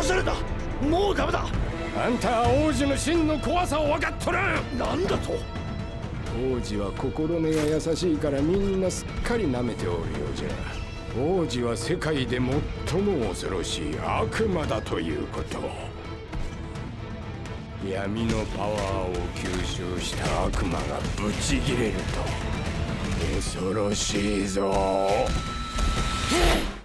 された。もうダメだ。 あんたは王子の真の怖さを分かっとる。 なんだと。 王子は心根が優しいからみんなすっかり舐めておるようじゃ。王子は世界で最も恐ろしい悪魔だということ。闇のパワーを吸収した悪魔がブチギレると恐ろしいぞ。